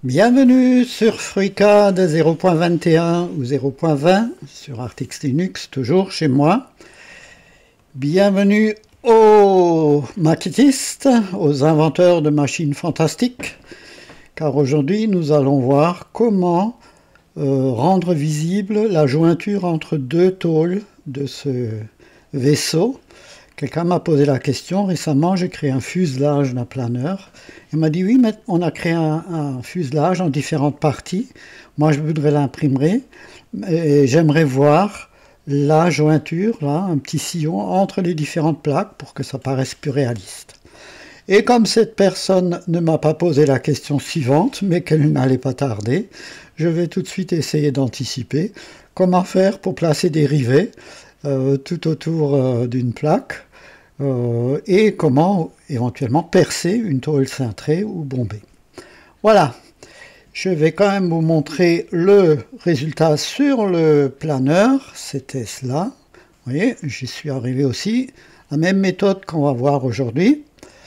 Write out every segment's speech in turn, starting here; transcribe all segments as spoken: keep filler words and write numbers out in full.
Bienvenue sur FreeCAD zéro point vingt et un ou zéro point vingt sur Artix Linux, toujours chez moi. Bienvenue aux maquettistes, aux inventeurs de machines fantastiques, car aujourd'hui nous allons voir comment euh, rendre visible la jointure entre deux tôles de ce vaisseau. Quelqu'un m'a posé la question récemment, j'ai créé un fuselage d'un planeur. Il m'a dit oui, mais on a créé un, un fuselage en différentes parties. Moi, je voudrais l'imprimer et j'aimerais voir la jointure, là, un petit sillon entre les différentes plaques pour que ça paraisse plus réaliste. Et comme cette personne ne m'a pas posé la question suivante, mais qu'elle n'allait pas tarder, je vais tout de suite essayer d'anticiper comment faire pour placer des rivets euh, tout autour euh, d'une plaque. Euh, et comment éventuellement percer une tôle cintrée ou bombée. Voilà, je vais quand même vous montrer le résultat sur le planeur, c'était cela. Vous voyez, j'y suis arrivé aussi, la même méthode qu'on va voir aujourd'hui.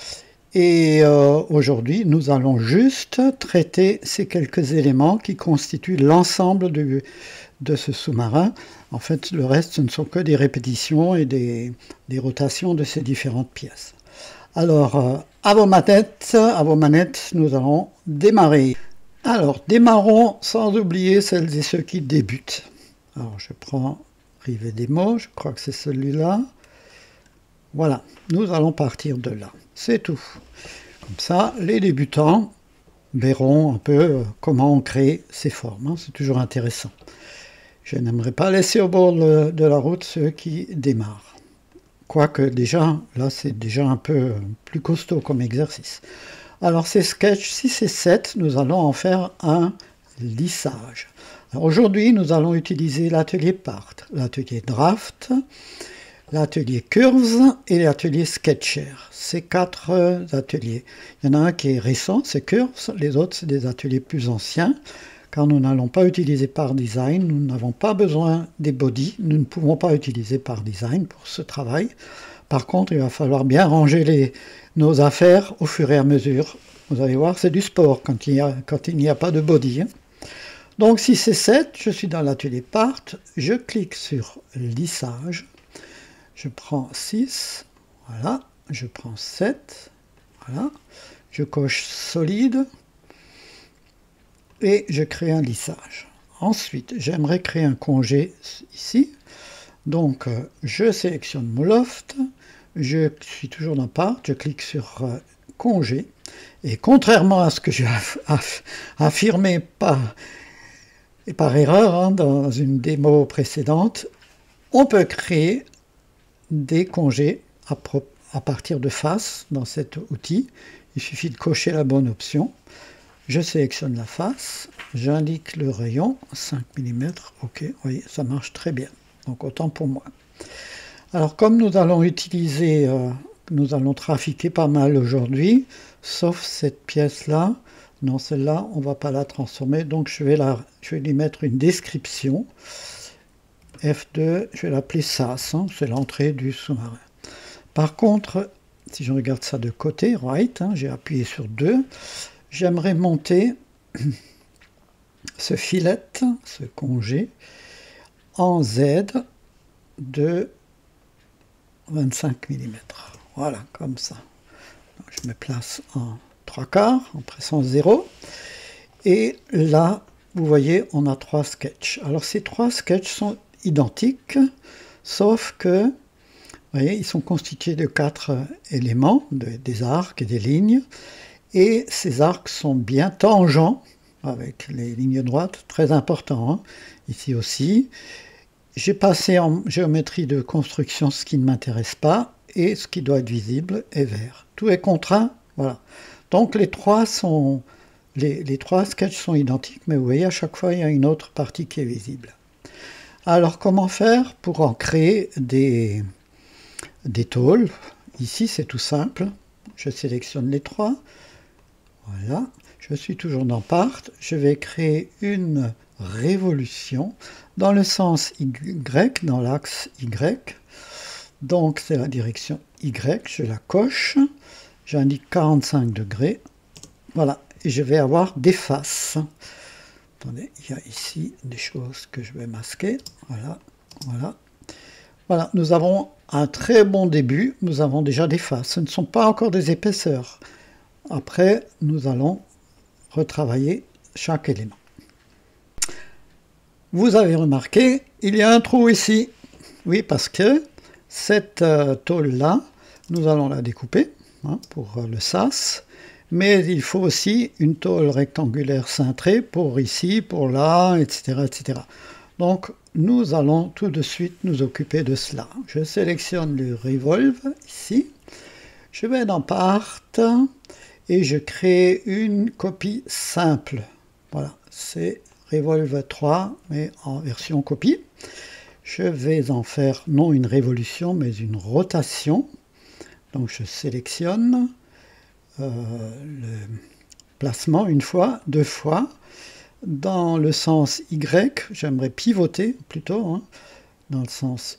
Et euh, aujourd'hui, nous allons juste traiter ces quelques éléments qui constituent l'ensemble de, de ce sous-marin. En fait, le reste, ce ne sont que des répétitions et des, des rotations de ces différentes pièces. Alors, euh, à vos manettes, à vos manettes, nous allons démarrer. Alors, démarrons sans oublier celles et ceux qui débutent. Alors, je prends Rivet démo, je crois que c'est celui-là. Voilà, nous allons partir de là. C'est tout. Comme ça, les débutants verront un peu comment on crée ces formes. Hein. C'est toujours intéressant. Je n'aimerais pas laisser au bord de la route ceux qui démarrent. Quoique déjà, là c'est déjà un peu plus costaud comme exercice. Alors ces sketchs six et sept, nous allons en faire un lissage. Aujourd'hui, nous allons utiliser l'atelier Part, l'atelier Draft, l'atelier Curves et l'atelier Sketcher. Ces quatre ateliers. Il y en a un qui est récent, c'est Curves, les autres c'est des ateliers plus anciens. Car nous n'allons pas utiliser Part Design, nous n'avons pas besoin des bodies, nous ne pouvons pas utiliser Part Design pour ce travail. Par contre, il va falloir bien ranger les, nos affaires au fur et à mesure. Vous allez voir, c'est du sport quand il n'y a, a pas de body. Hein. Donc six et sept, je suis dans l'atelier Part, je clique sur Lissage, je prends six, voilà, je prends sept, voilà, je coche Solide, et je crée un lissage. Ensuite, j'aimerais créer un congé ici. Donc, euh, je sélectionne mon loft. Je suis toujours dans Part. Je clique sur euh, congé. Et contrairement à ce que j'ai aff aff affirmé par, et par erreur hein, dans une démo précédente, on peut créer des congés à, à partir de face dans cet outil. Il suffit de cocher la bonne option. Je sélectionne la face, j'indique le rayon, cinq millimètres, ok, vous voyez, ça marche très bien, donc autant pour moi. Alors comme nous allons utiliser, euh, nous allons trafiquer pas mal aujourd'hui, sauf cette pièce-là, non celle-là, on ne va pas la transformer, donc je vais, la, je vais lui mettre une description, F deux, je vais l'appeler sas, hein, c'est l'entrée du sous-marin. Par contre, si je regarde ça de côté, right, hein, j'ai appuyé sur deux, j'aimerais monter ce filet, ce congé, en Z de vingt-cinq millimètres. Voilà, comme ça. Donc, je me place en trois quarts, en pressant zéro. Et là, vous voyez, on a trois sketchs. Alors, ces trois sketchs sont identiques, sauf que, vous voyez, ils sont constitués de quatre éléments, de, des arcs et des lignes. Et ces arcs sont bien tangents, avec les lignes droites, très important, hein. Ici aussi. J'ai passé en géométrie de construction ce qui ne m'intéresse pas, et ce qui doit être visible est vert. Tout est contraint, voilà. Donc les trois, sont, les, les trois sketchs sont identiques, mais vous voyez, à chaque fois, il y a une autre partie qui est visible. Alors, comment faire pour en créer des, des tôles? Ici, c'est tout simple. Je sélectionne les trois. Voilà, je suis toujours dans Part, je vais créer une révolution dans le sens Y, dans l'axe Y. Donc c'est la direction Y, je la coche, j'indique quarante-cinq degrés. Voilà, et je vais avoir des faces. Attendez, il y a ici des choses que je vais masquer. Voilà, voilà. Voilà, nous avons un très bon début. Nous avons déjà des faces. Ce ne sont pas encore des épaisseurs. Après, nous allons retravailler chaque élément. Vous avez remarqué, il y a un trou ici. Oui, parce que cette euh, tôle-là, nous allons la découper hein, pour euh, le sas. Mais il faut aussi une tôle rectangulaire cintrée pour ici, pour là, et cetera, et cetera. Donc, nous allons tout de suite nous occuper de cela. Je sélectionne le Revolve ici. Je vais dans Part et je crée une copie simple. Voilà, c'est Revolve trois, mais en version copie. Je vais en faire non une révolution, mais une rotation. Donc, je sélectionne euh, le placement une fois, deux fois. Dans le sens Y, j'aimerais pivoter plutôt, hein, dans le sens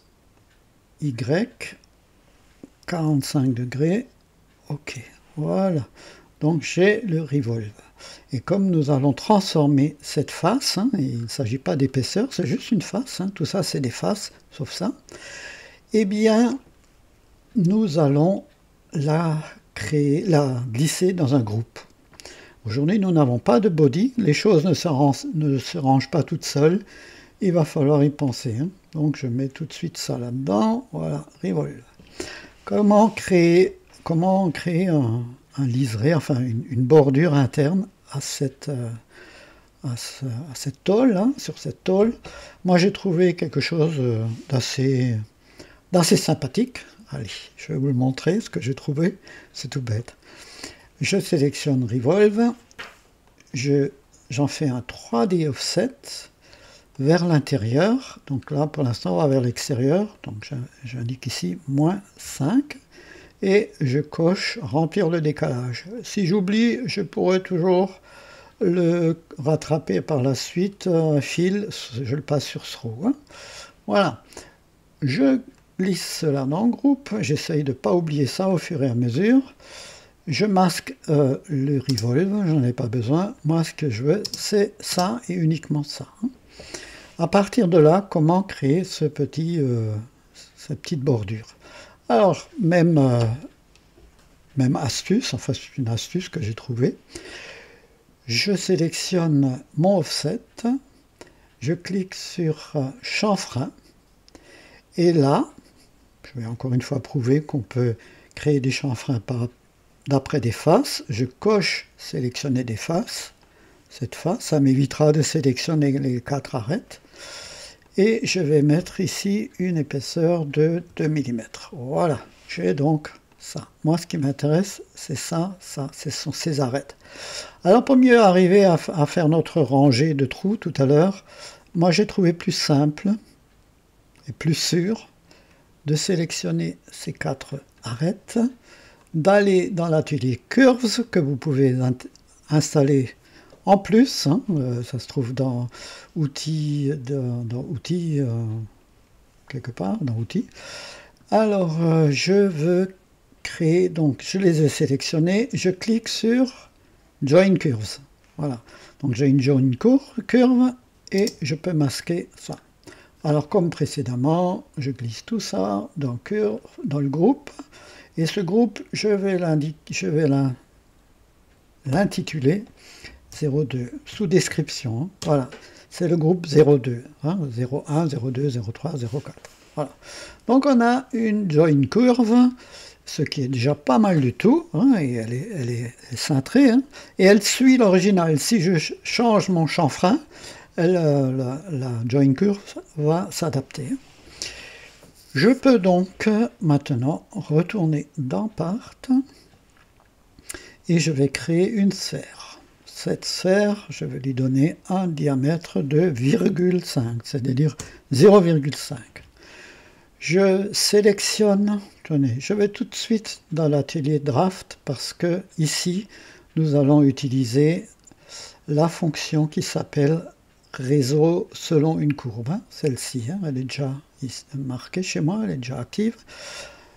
Y, quarante-cinq degrés, ok, voilà. Donc j'ai le Revolve. Et comme nous allons transformer cette face, hein, et il ne s'agit pas d'épaisseur, c'est juste une face, hein, tout ça c'est des faces, sauf ça, eh bien, nous allons la créer, la glisser dans un groupe. Aujourd'hui, nous n'avons pas de body, les choses ne se, rangent, ne se rangent pas toutes seules, il va falloir y penser. Hein. Donc je mets tout de suite ça là-dedans, voilà, Revolve. Comment créer, comment créer un, un liseré, enfin une, une bordure interne à cette, euh, à, ce, à cette tôle, hein, sur cette tôle. Moi j'ai trouvé quelque chose d'assez d'assez sympathique. Allez, je vais vous le montrer, ce que j'ai trouvé, c'est tout bête. Je sélectionne Revolve, j'en fais un trois D offset vers l'intérieur, donc là pour l'instant on va vers l'extérieur, donc j'indique ici moins cinq, et je coche remplir le décalage. Si j'oublie, je pourrais toujours le rattraper par la suite, un fil, je le passe sur throw. Hein. Voilà, je glisse cela dans le groupe, j'essaye de ne pas oublier ça au fur et à mesure. Je masque euh, le Revolve, j'en ai pas besoin. Moi, ce que je veux, c'est ça et uniquement ça. À partir de là, comment créer ce petit, euh, cette petite bordure? Alors, même, euh, même astuce, enfin c'est une astuce que j'ai trouvée. Je sélectionne mon offset, je clique sur euh, chanfrein, et là, je vais encore une fois prouver qu'on peut créer des chanfreins par d'après des faces, je coche sélectionner des faces, cette face, ça m'évitera de sélectionner les quatre arêtes, et je vais mettre ici une épaisseur de deux millimètres. Voilà, j'ai donc ça. Moi, ce qui m'intéresse, c'est ça, ça, ce sont ces arêtes. Alors, pour mieux arriver à, à faire notre rangée de trous tout à l'heure, moi, j'ai trouvé plus simple et plus sûr de sélectionner ces quatre arêtes, d'aller dans l'atelier Curves que vous pouvez installer en plus, hein, euh, ça se trouve dans outils, dans, dans outils euh, quelque part, dans outils. Alors euh, je veux créer, donc je les ai sélectionnés, je clique sur Join Curves, voilà, donc j'ai une Join Curve et je peux masquer ça. Alors comme précédemment, je glisse tout ça dans, curve, dans le groupe. Et ce groupe, je vais l'intituler zéro deux, sous description. Hein. Voilà, c'est le groupe zéro deux, hein, zéro un, zéro deux, zéro trois, zéro quatre. Voilà. Donc on a une join curve, ce qui est déjà pas mal du tout, hein, et elle est, elle est, elle est cintrée, hein, et elle suit l'original. Si je change mon chanfrein, elle, la, la join curve va s'adapter. Je peux donc maintenant retourner dans Part et je vais créer une sphère. Cette sphère, je vais lui donner un diamètre de virgule cinq, c'est-à-dire zéro virgule cinq. Je sélectionne, tenez, je vais tout de suite dans l'atelier Draft parce que ici, nous allons utiliser la fonction qui s'appelle réseau selon une courbe. Celle-ci, hein, elle est déjà marquée chez moi, elle est déjà active.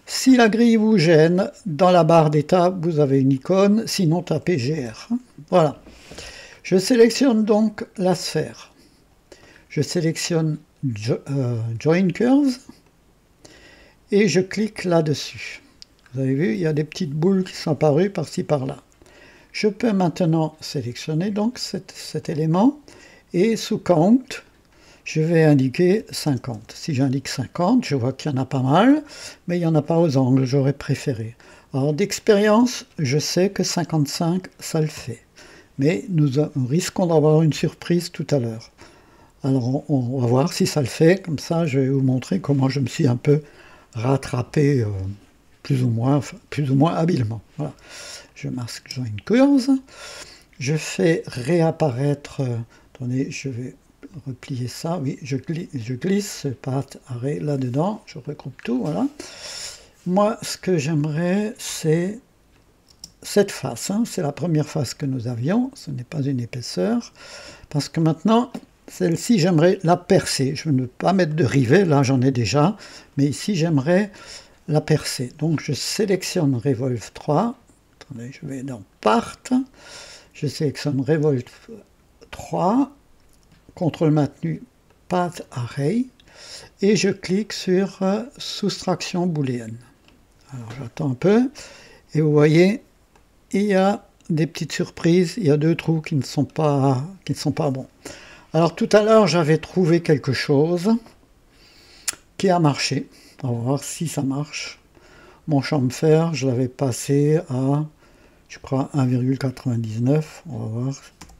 Si la grille vous gêne, dans la barre d'étape, vous avez une icône, sinon tapez G R. Voilà. Je sélectionne donc la sphère. Je sélectionne jo euh, Join Curves et je clique là-dessus. Vous avez vu, il y a des petites boules qui sont apparues par-ci par-là. Je peux maintenant sélectionner donc cet, cet élément et sous Count, je vais indiquer cinquante. Si j'indique cinquante, je vois qu'il y en a pas mal, mais il n'y en a pas aux angles, j'aurais préféré. Alors d'expérience, je sais que cinquante-cinq, ça le fait. Mais nous risquons d'avoir une surprise tout à l'heure. Alors on, on va voir si ça le fait, comme ça je vais vous montrer comment je me suis un peu rattrapé, euh, plus ou moins, enfin, plus ou moins habilement. Voilà. Je masque Join Curves, je fais réapparaître, euh, attendez, je vais replier ça, oui, je glisse, je glisse Path Array là-dedans, je regroupe tout, voilà. Moi, ce que j'aimerais, c'est cette face, hein, c'est la première face que nous avions, ce n'est pas une épaisseur, parce que maintenant, celle-ci, j'aimerais la percer. Je ne veux pas mettre de rivet, là j'en ai déjà, mais ici j'aimerais la percer. Donc je sélectionne Revolve trois, attendez, je vais dans Part, je sélectionne Revolve trois, contrôle maintenu, Path Array, et je clique sur euh, Soustraction booléenne. Alors j'attends un peu, et vous voyez, il y a des petites surprises, il y a deux trous qui ne sont pas, qui ne sont pas bons. Alors tout à l'heure, j'avais trouvé quelque chose qui a marché. On va voir si ça marche. Mon champ de fer, je l'avais passé à, je crois, un virgule quatre-vingt-dix-neuf. On va voir.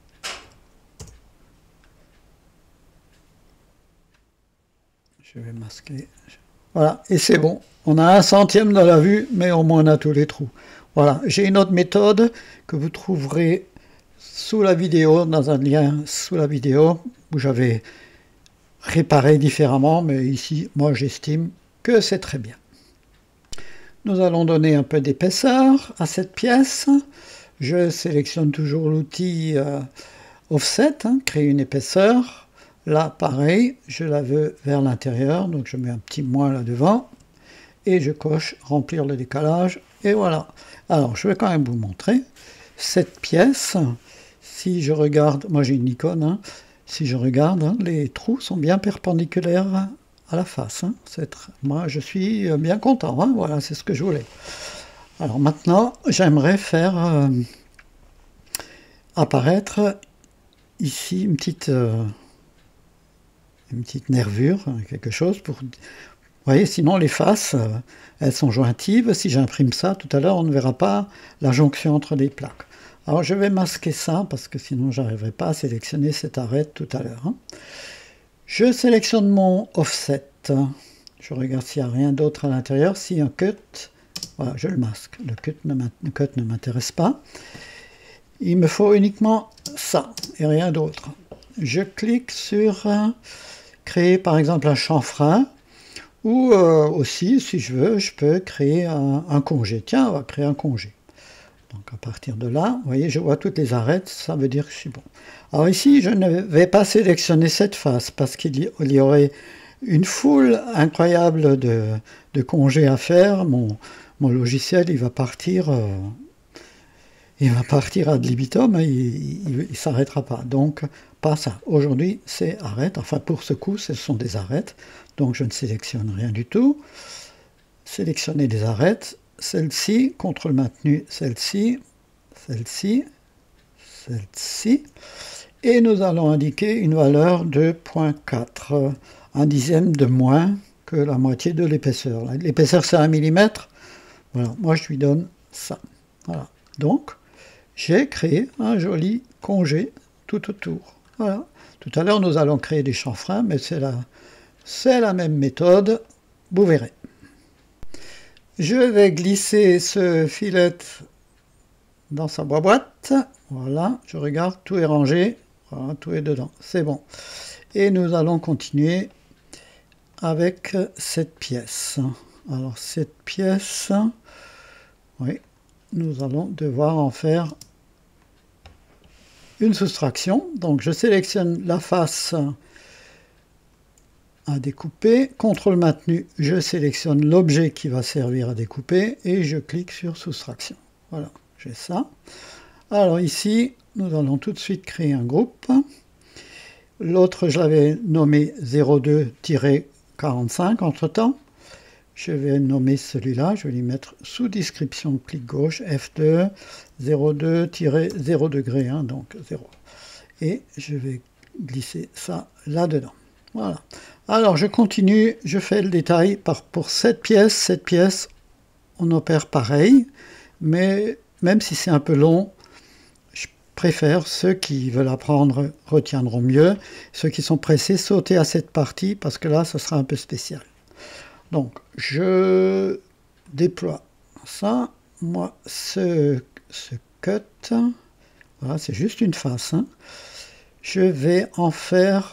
Je vais masquer. Voilà, et c'est bon. On a un centième dans la vue, mais au moins on a tous les trous. Voilà, j'ai une autre méthode que vous trouverez sous la vidéo, dans un lien sous la vidéo, où j'avais réparé différemment, mais ici, moi j'estime que c'est très bien. Nous allons donner un peu d'épaisseur à cette pièce. Je sélectionne toujours l'outil euh, Offset, hein, créer une épaisseur. Là, pareil, je la veux vers l'intérieur, donc je mets un petit moins là devant, et je coche remplir le décalage, et voilà. Alors, je vais quand même vous montrer cette pièce. Si je regarde, moi j'ai une icône, hein, si je regarde, hein, les trous sont bien perpendiculaires à la face. Hein, moi je suis bien content, hein, voilà, c'est ce que je voulais. Alors maintenant, j'aimerais faire euh, apparaître ici une petite, euh, une petite nervure, quelque chose pour... Vous voyez, sinon les faces, euh, elles sont jointives. Si j'imprime ça, tout à l'heure, on ne verra pas la jonction entre les plaques. Alors je vais masquer ça, parce que sinon je n'arriverai pas à sélectionner cet arrêt tout à l'heure. Hein. Je sélectionne mon offset. Je regarde s'il n'y a rien d'autre à l'intérieur. S'il y a un cut, voilà, je le masque. Le cut ne m'intéresse pas. Il me faut uniquement ça, et rien d'autre. Je clique sur euh, créer par exemple un chanfrein. Ou euh, aussi, si je veux, je peux créer un, un congé. Tiens, on va créer un congé. Donc à partir de là, vous voyez, je vois toutes les arêtes, ça veut dire que je suis bon. Alors ici, je ne vais pas sélectionner cette face, parce qu'il y, y aurait une foule incroyable de, de congés à faire. Mon, mon logiciel, il va partir, euh, il va partir ad libitum, il ne s'arrêtera pas. Donc, pas ça. Aujourd'hui, c'est arrête. Enfin, pour ce coup, ce sont des arêtes. Donc je ne sélectionne rien du tout. Sélectionner des arêtes, celle-ci, contrôle maintenu, celle-ci, celle-ci, celle-ci. Et nous allons indiquer une valeur de zéro virgule quatre, un dixième de moins que la moitié de l'épaisseur. L'épaisseur c'est un millimètre. Voilà, moi je lui donne ça. Voilà. Donc, j'ai créé un joli congé tout autour. Voilà. Tout à l'heure, nous allons créer des chanfreins, mais c'est la... C'est la même méthode, vous verrez. Je vais glisser ce filet dans sa boîte. Voilà, je regarde, tout est rangé. Voilà, tout est dedans, c'est bon. Et nous allons continuer avec cette pièce. Alors cette pièce, oui, nous allons devoir en faire une soustraction. Donc je sélectionne la face à découper. contrôle maintenu, je sélectionne l'objet qui va servir à découper et je clique sur soustraction. Voilà, j'ai ça. Alors ici, nous allons tout de suite créer un groupe. L'autre, je l'avais nommé zéro deux tiret quarante-cinq entre-temps. Je vais nommer celui-là, je vais lui mettre sous description, clic gauche, F deux, zéro deux tiret zéro degré, hein, donc zéro. Et je vais glisser ça là-dedans. Voilà. Alors je continue, je fais le détail par, pour cette pièce. Cette pièce, on opère pareil, mais même si c'est un peu long, je préfère, ceux qui veulent apprendre retiendront mieux. Ceux qui sont pressés, sauter à cette partie, parce que là, ce sera un peu spécial. Donc, je déploie ça. Moi, ce, ce cut, voilà, c'est juste une face. Hein. Je vais en faire,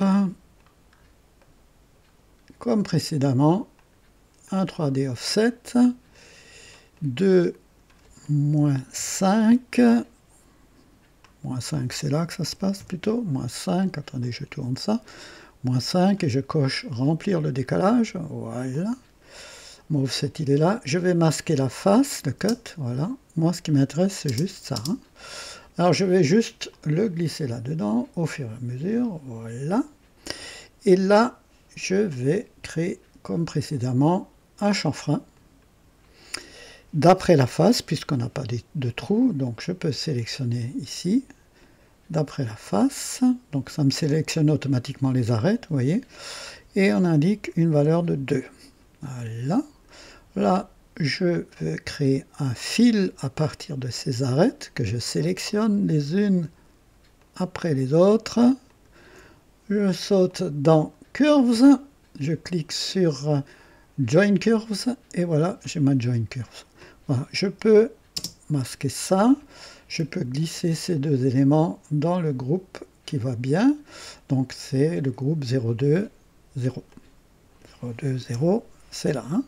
comme précédemment, un trois D offset, deux, moins cinq, moins cinq, c'est là que ça se passe plutôt, moins cinq, attendez, je tourne ça, moins cinq, et je coche remplir le décalage, voilà. Mon offset, il est là. Je vais masquer la face, le cut, voilà. Moi, ce qui m'intéresse, c'est juste ça. Hein. Alors, je vais juste le glisser là-dedans, au fur et à mesure, voilà. Et là, je vais créer, comme précédemment, un chanfrein. D'après la face, puisqu'on n'a pas de, de trou, donc je peux sélectionner ici, d'après la face. Donc, ça me sélectionne automatiquement les arêtes, vous voyez. Et on indique une valeur de deux. Voilà. Là, je vais créer un fil à partir de ces arêtes que je sélectionne les unes après les autres. Je saute dans Curves, je clique sur Join Curves et voilà, j'ai ma Join Curves. Voilà, je peux masquer ça, je peux glisser ces deux éléments dans le groupe qui va bien. Donc c'est le groupe zéro deux zéro. zéro deux zéro, c'est là. Hein.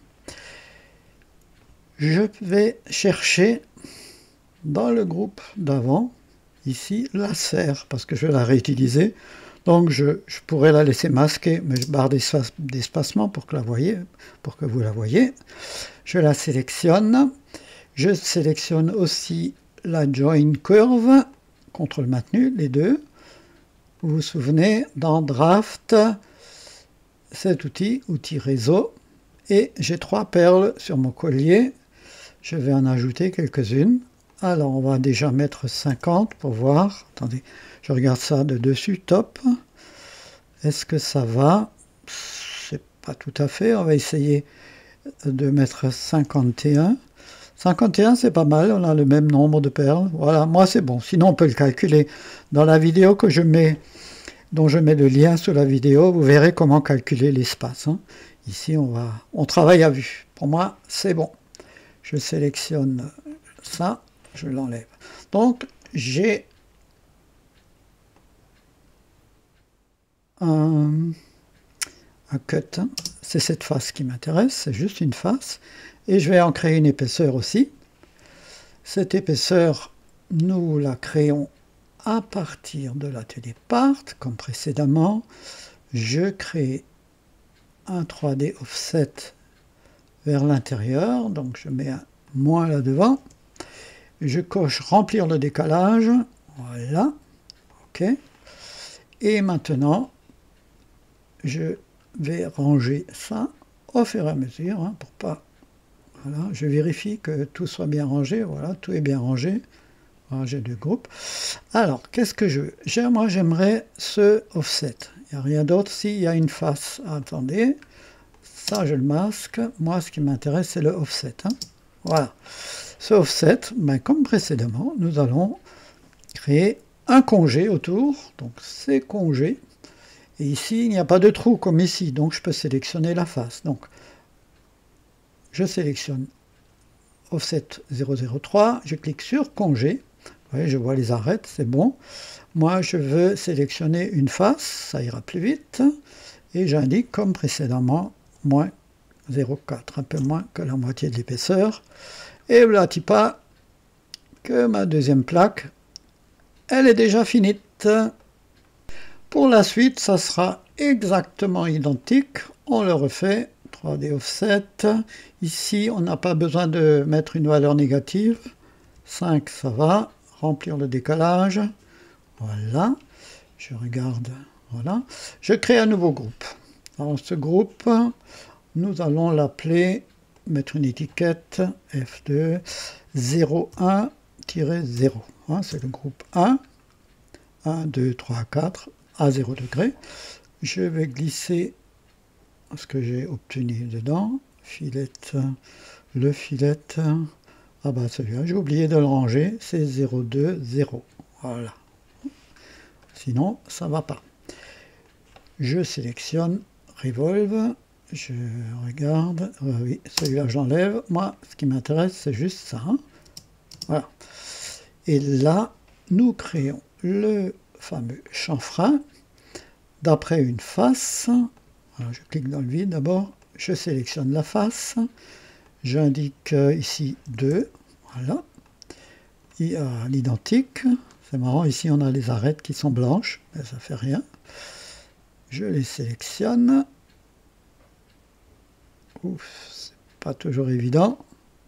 Je vais chercher dans le groupe d'avant, ici, la sphère, parce que je vais la réutiliser. Donc je, je pourrais la laisser masquer, mais je barre d'espacement pour que la voyez, pour que vous la voyez. Je la sélectionne. Je sélectionne aussi la Join Curve, contrôle maintenu, les deux. Vous vous souvenez, dans Draft, cet outil, outil réseau, et j'ai trois perles sur mon collier. Je vais en ajouter quelques-unes. Alors, on va déjà mettre cinquante pour voir. Attendez, je regarde ça de dessus. Top. Est-ce que ça va? C'est pas tout à fait. On va essayer de mettre cinquante et un. cinquante et un, c'est pas mal. On a le même nombre de perles. Voilà, moi, c'est bon. Sinon, on peut le calculer. Dans la vidéo que je mets, dont je mets le lien sous la vidéo, vous verrez comment calculer l'espace. Hein. Ici, on, va, on travaille à vue. Pour moi, c'est bon. Je sélectionne ça, je l'enlève. Donc, j'ai un, un cut. C'est cette face qui m'intéresse, c'est juste une face. Et je vais en créer une épaisseur aussi. Cette épaisseur, nous la créons à partir de l'atelier Part, comme précédemment. Je crée un trois D offset vers l'intérieur, donc je mets un moins là devant, je coche remplir le décalage, voilà, ok, et maintenant je vais ranger ça au fur et à mesure, hein, pour pas, voilà, je vérifie que tout soit bien rangé, voilà, tout est bien rangé, ranger de groupe. Alors, qu'est-ce que je veux? Moi, j'aimerais ce offset, il n'y a rien d'autre, s'il y a une face, attendez, ça, je le masque. Moi, ce qui m'intéresse, c'est le offset. Hein. Voilà. Ce offset, ben, comme précédemment, nous allons créer un congé autour. Donc, c'est congé. Et ici, il n'y a pas de trou comme ici. Donc, je peux sélectionner la face. Donc, je sélectionne offset zéro zéro trois. Je clique sur congé. Vous voyez, je vois les arêtes. C'est bon. Moi, je veux sélectionner une face. Ça ira plus vite. Et j'indique, comme précédemment, moins zéro virgule quatre, un peu moins que la moitié de l'épaisseur. Et voilà pas que ma deuxième plaque, elle est déjà finie. Pour la suite, ça sera exactement identique. on le refait, trois D offset. Ici, on n'a pas besoin de mettre une valeur négative. cinq, ça va. Remplir le décalage. Voilà. Je regarde. Voilà. Je crée un nouveau groupe. Dans ce groupe, nous allons l'appeler, mettre une étiquette F deux zéro un tiret zéro. Hein, c'est le groupe un. un, deux, trois, quatre à zéro degré. Je vais glisser ce que j'ai obtenu dedans. Filet, le filet. Ah bah celui-là, j'ai oublié de le ranger. C'est zéro deux zéro. Voilà. Sinon, ça ne va pas. Je sélectionne Revolve. Je regarde. Euh, oui, celui-là, j'enlève. Moi, ce qui m'intéresse, c'est juste ça. Hein. Voilà. Et là, nous créons le fameux chanfrein d'après une face. Alors, je clique dans le vide d'abord. Je sélectionne la face. J'indique ici deux. Voilà. Il y a l'identique. C'est marrant, ici on a les arêtes qui sont blanches, mais ça fait rien. Je les sélectionne. Ouf, c'est pas toujours évident.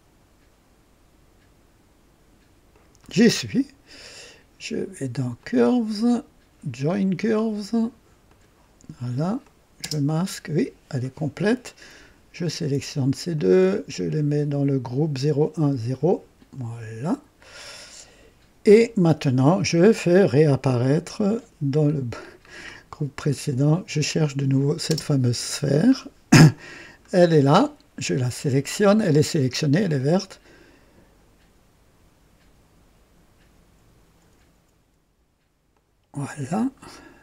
J'y suis. Je vais dans Curves, Join Curves. Voilà. Je masque, oui, elle est complète. Je sélectionne ces deux, je les mets dans le groupe zéro un zéro. Voilà. Et maintenant, je fais réapparaître dans le groupe précédent, je cherche de nouveau cette fameuse sphère. Elle est là, je la sélectionne, elle est sélectionnée, elle est verte. Voilà.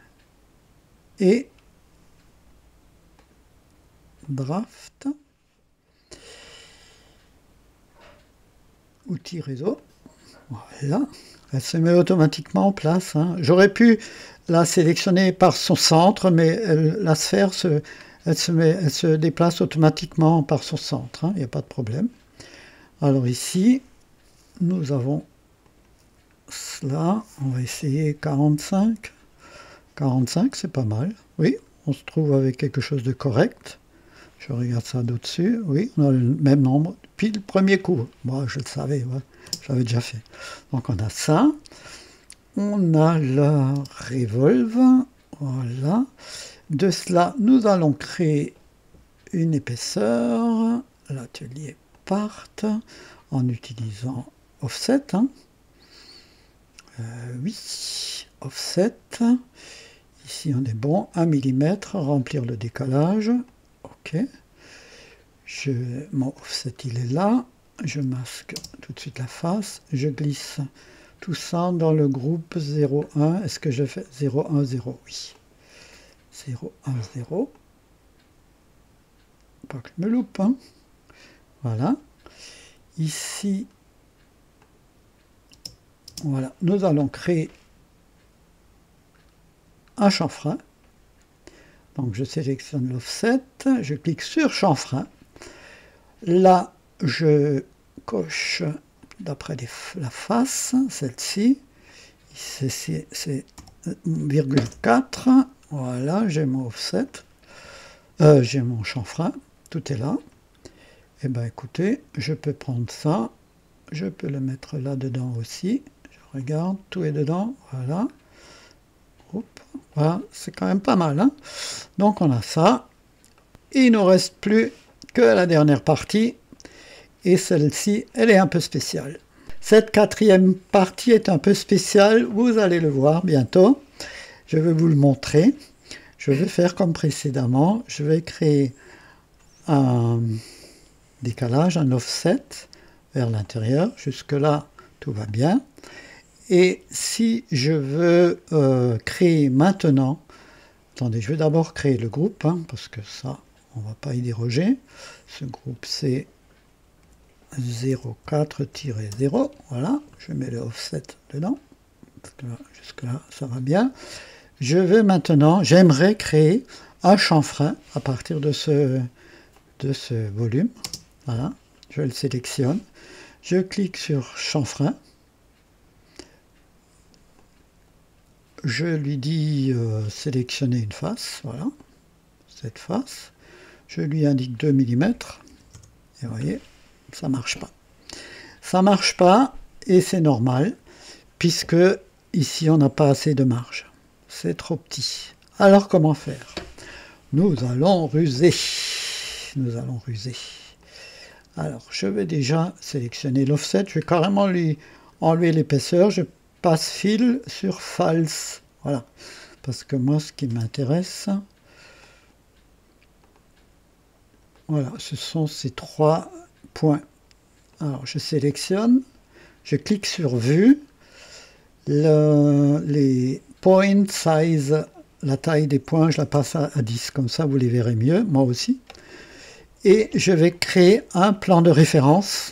Et draft. Outils réseau. Voilà. Elle se met automatiquement en place. Hein. J'aurais pu la sélectionner par son centre, mais elle, la sphère, se, elle, se met, elle se déplace automatiquement par son centre. Hein. Il n'y a pas de problème. Alors ici, nous avons cela. On va essayer quarante-cinq. quarante-cinq, c'est pas mal. Oui, on se trouve avec quelque chose de correct. Je regarde ça d'au-dessus. Oui, on a le même nombre depuis le premier coup. Moi, je le savais, ouais. Je l'avais déjà fait. Donc, on a ça. On a la Revolve. Voilà. De cela, nous allons créer une épaisseur. L'atelier part en utilisant Offset. Hein. Euh, oui, Offset. Ici, on est bon. un millimètre. Remplir le décalage. OK. Je, mon offset, il est là. Je masque tout de suite la face. Je glisse tout ça dans le groupe zéro un. Est-ce que je fais zéro un zéro? Oui. zéro un zéro. Pas que je me loupe. Hein. Voilà. Ici, voilà. Nous allons créer un chanfrein. Donc je sélectionne l'offset, je clique sur chanfrein. Là, je coche d'après la face, celle-ci. C'est virgule quatre. Voilà, j'ai mon offset. Euh, j'ai mon chanfrein. Tout est là. Et bien écoutez, je peux prendre ça. Je peux le mettre là-dedans aussi. Je regarde, tout est dedans. Voilà. Voilà, c'est quand même pas mal. Hein. Donc on a ça. Il ne nous reste plus que la dernière partie. Et celle-ci, elle est un peu spéciale. Cette quatrième partie est un peu spéciale. Vous allez le voir bientôt. Je vais vous le montrer. Je vais faire comme précédemment. Je vais créer un décalage, un offset vers l'intérieur. Jusque-là, tout va bien. Et si je veux euh, créer maintenant, attendez, je vais d'abord créer le groupe, hein, parce que ça, on ne va pas y déroger. Ce groupe, c'est zéro quatre tiret zéro. Voilà, je mets le offset dedans. Jusque-là, ça va bien. Je vais maintenant, j'aimerais créer un chanfrein à partir de ce, de ce volume. Voilà, je le sélectionne. Je clique sur chanfrein. Je lui dis euh, sélectionner une face, voilà, cette face. Je lui indique deux millimètres. Et vous voyez, ça ne marche pas. Ça ne marche pas, et c'est normal, puisque ici, on n'a pas assez de marge. C'est trop petit. Alors, comment faire? Nous allons ruser. Nous allons ruser. Alors, je vais déjà sélectionner l'offset. Je vais carrément lui enlever l'épaisseur. Je passe fil sur false. Voilà. Parce que moi, ce qui m'intéresse, voilà, ce sont ces trois points. Alors, je sélectionne. Je clique sur vue. Le, les point size, la taille des points, je la passe à, à dix. Comme ça, vous les verrez mieux. Moi aussi. Et je vais créer un plan de référence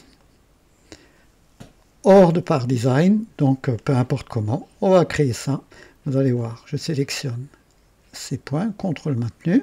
hors de Part Design, donc peu importe comment, on va créer ça. Vous allez voir, je sélectionne ces points, contrôle maintenu.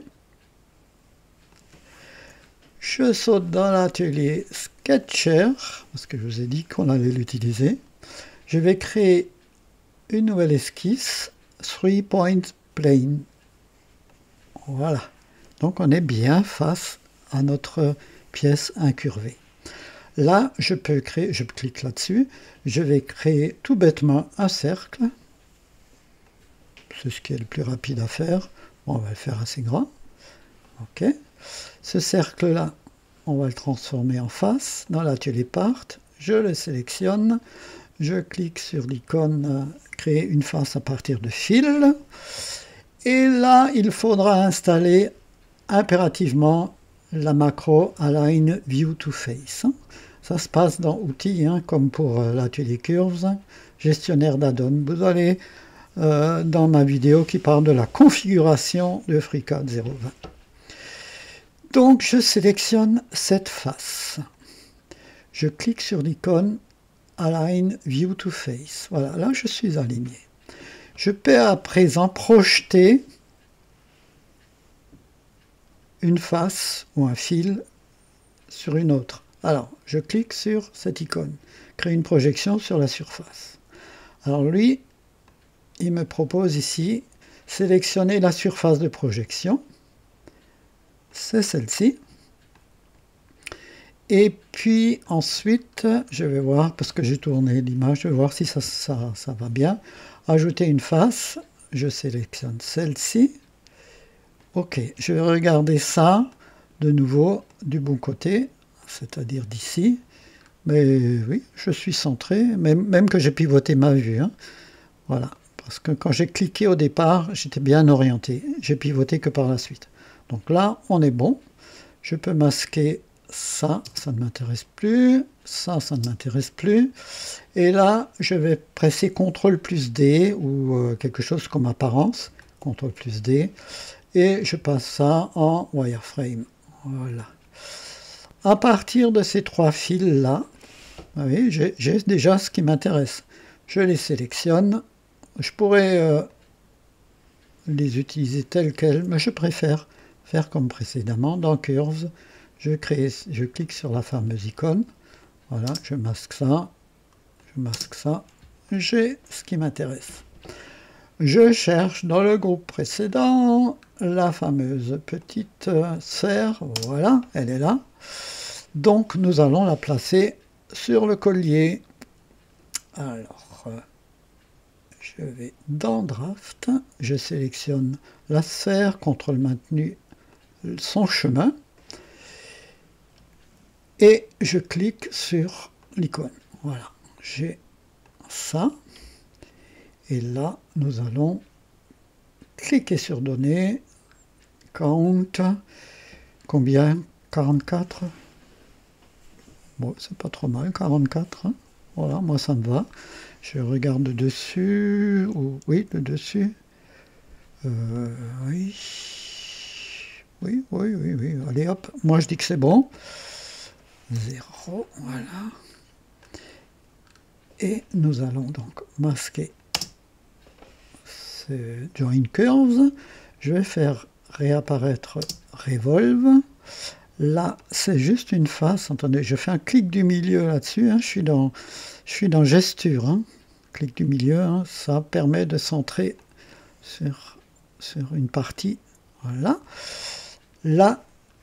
Je saute dans l'atelier Sketcher, parce que je vous ai dit qu'on allait l'utiliser. Je vais créer une nouvelle esquisse, three point plane. Voilà, donc on est bien face à notre pièce incurvée. Là, je peux créer, je clique là-dessus, je vais créer tout bêtement un cercle. C'est ce qui est le plus rapide à faire. Bon, on va le faire assez grand. OK. Ce cercle-là, on va le transformer en face dans l'atelier Part. Je le sélectionne. Je clique sur l'icône créer une face à partir de fil. Et là, il faudra installer impérativement la macro Align View to Face. Ça se passe dans Outils, hein, comme pour euh, l'atelier Curves, gestionnaire d'add-on. Vous allez euh, dans ma vidéo qui parle de la configuration de FreeCAD zéro point vingt. Donc je sélectionne cette face. Je clique sur l'icône Align View to Face. Voilà, là je suis aligné. Je peux à présent projeter une face ou un fil sur une autre. Alors, je clique sur cette icône, créer une projection sur la surface. Alors lui, il me propose ici, sélectionner la surface de projection. C'est celle-ci. Et puis ensuite, je vais voir, parce que j'ai tourné l'image, je vais voir si ça, ça, ça va bien. Ajouter une face, je sélectionne celle-ci. Ok, je vais regarder ça de nouveau du bon côté, c'est-à-dire d'ici. Mais oui, je suis centré, même, même que j'ai pivoté ma vue. Hein. Voilà, parce que quand j'ai cliqué au départ, j'étais bien orienté. J'ai pivoté que par la suite. Donc là, on est bon. Je peux masquer ça, ça ne m'intéresse plus. Ça, ça ne m'intéresse plus. Et là, je vais presser contrôle plus D ou euh, quelque chose comme apparence. contrôle plus D. Et je passe ça en wireframe. Voilà. À partir de ces trois fils-là, vous voyez, j'ai déjà ce qui m'intéresse. Je les sélectionne. Je pourrais euh, les utiliser tels quels, mais je préfère faire comme précédemment. Dans Curves, je, crée, je clique sur la fameuse icône. Voilà, je masque ça. Je masque ça. J'ai ce qui m'intéresse. Je cherche dans le groupe précédent la fameuse petite sphère. Voilà, elle est là. Donc, nous allons la placer sur le collier. Alors, je vais dans Draft. Je sélectionne la sphère, contrôle maintenu, son chemin. Et je clique sur l'icône. Voilà, j'ai ça. Et là, nous allons cliquer sur Données, Count, combien? quarante-quatre. Bon, c'est pas trop mal, quarante-quatre. Hein. Voilà, moi ça me va. Je regarde le dessus. Ou, oui, le dessus. Euh, oui. Oui, oui, oui, oui. Allez, hop. Moi, je dis que c'est bon. Zéro, voilà. Et nous allons donc masquer Join Curves. Je vais faire réapparaître Revolve. Là, c'est juste une face. Attendez, je fais un clic du milieu là-dessus. Hein. Je suis dans, je suis dans Gesture. Hein. Clic du milieu, hein. Ça permet de centrer sur, sur une partie. Voilà. Là,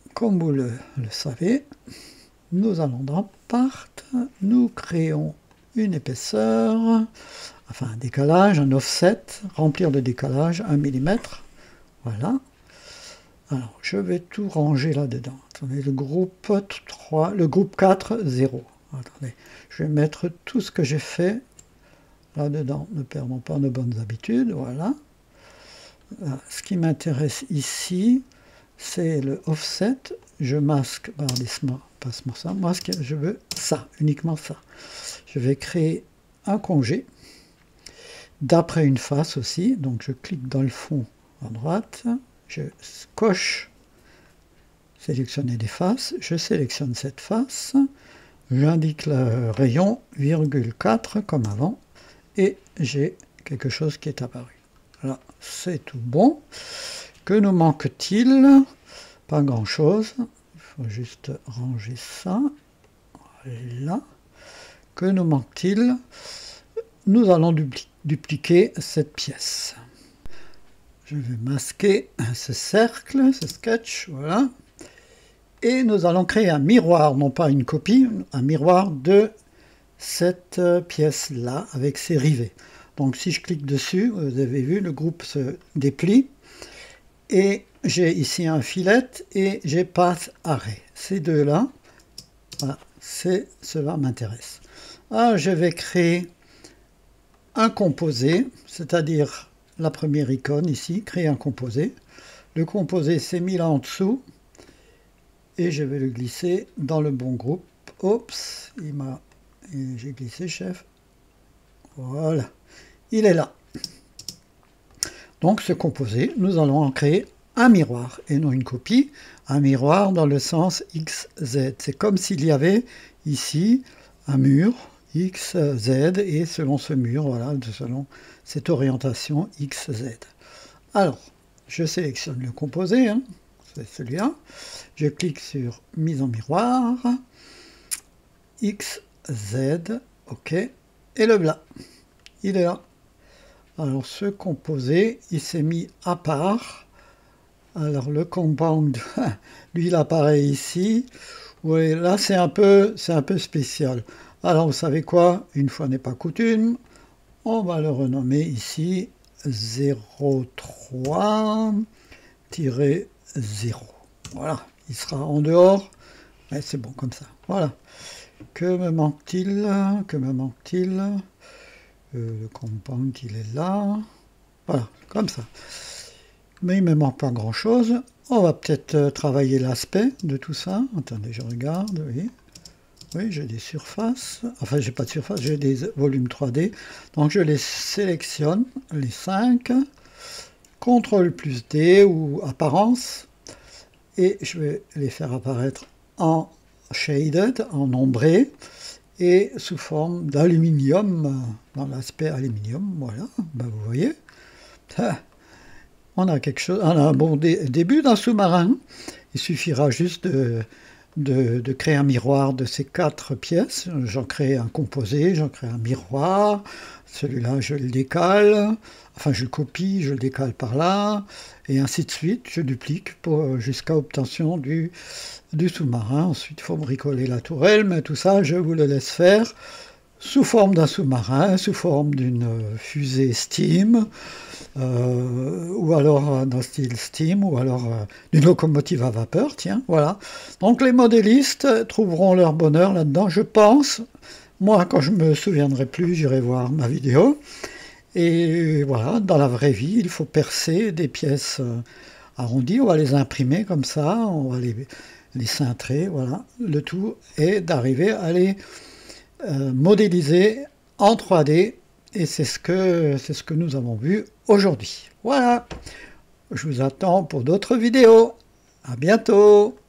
comme vous le, le savez, nous allons dans Part, nous créons une épaisseur, enfin un décalage, un offset, remplir le décalage, un millimètre, voilà. Alors, je vais tout ranger là-dedans. Attendez, le groupe trois, le groupe quatre, zéro. Attendez, je vais mettre tout ce que j'ai fait là-dedans. Ne perdons pas nos bonnes habitudes, voilà. Là, ce qui m'intéresse ici, c'est le offset. Je masque par l'arrondissement, passe-moi ça. Moi, ce que je veux, ça, uniquement ça. Je vais créer un congé d'après une face aussi. Donc, je clique dans le fond à droite. Je coche sélectionner des faces. Je sélectionne cette face. J'indique le rayon, virgule quatre comme avant. Et j'ai quelque chose qui est apparu. Là, c'est tout bon. Que nous manque-t-il? Pas grand-chose. Il faut juste ranger ça. Voilà. Que nous manque-t-il? Nous allons dupli- dupliquer cette pièce. Je vais masquer ce cercle, ce sketch, voilà. Et nous allons créer un miroir, non pas une copie, un miroir de cette pièce-là, avec ses rivets. Donc si je clique dessus, vous avez vu, le groupe se déplie. Et j'ai ici un filet et j'ai path array. Ces deux-là, voilà, c'est, cela m'intéresse. Alors je vais créer un composé, c'est-à-dire la première icône ici, créer un composé. Le composé s'est mis là en dessous et je vais le glisser dans le bon groupe. Oups, il m'a, j'ai glissé chef. Voilà, il est là. Donc ce composé, nous allons en créer un miroir et non une copie, un miroir dans le sens X Z. C'est comme s'il y avait ici un mur X Z et selon ce mur, voilà, selon cette orientation X Z. Alors, je sélectionne le composé, hein, c'est celui-là. Je clique sur mise en miroir, X Z, OK, et le blanc, il est là. Alors ce composé, il s'est mis à part. Alors le compound, lui il apparaît ici. Oui, là c'est un peu, c'est un peu spécial. Alors vous savez quoi, une fois n'est pas coutume, on va le renommer ici zéro trois zéro. Voilà, il sera en dehors, mais c'est bon comme ça. Voilà. Que me manque-t-il? Que me manque-t-il? Euh, le compound, il est là. Voilà, comme ça. Mais il ne me manque pas grand-chose. On va peut-être euh, travailler l'aspect de tout ça. Attendez, je regarde, oui. Oui, j'ai des surfaces. Enfin, j'ai pas de surface, j'ai des volumes trois D. Donc, je les sélectionne, les cinq. contrôle plus D ou apparence. Et je vais les faire apparaître en shaded, en ombré. Et sous forme d'aluminium, dans l'aspect aluminium, voilà, ben vous voyez. On a quelque chose, on a un bon dé, début d'un sous-marin. Il suffira juste de, de, de créer un miroir de ces quatre pièces. J'en crée un composé, j'en crée un miroir. Celui-là, je le décale. Enfin, je le copie, je le décale par là. Et ainsi de suite, je duplique jusqu'à obtention du, du sous-marin. Ensuite, il faut bricoler la tourelle, mais tout ça, je vous le laisse faire sous forme d'un sous-marin, sous forme d'une fusée Steam, euh, ou alors d'un style Steam, ou alors euh, d'une locomotive à vapeur, tiens, voilà. Donc les modélistes trouveront leur bonheur là-dedans, je pense. Moi, quand je me souviendrai plus, j'irai voir ma vidéo. Et voilà, dans la vraie vie, il faut percer des pièces arrondies, on va les imprimer comme ça, on va les, les cintrer, voilà. Le tout est d'arriver à les euh, modéliser en trois D, et c'est ce que, c'est ce que nous avons vu aujourd'hui. Voilà, je vous attends pour d'autres vidéos. À bientôt.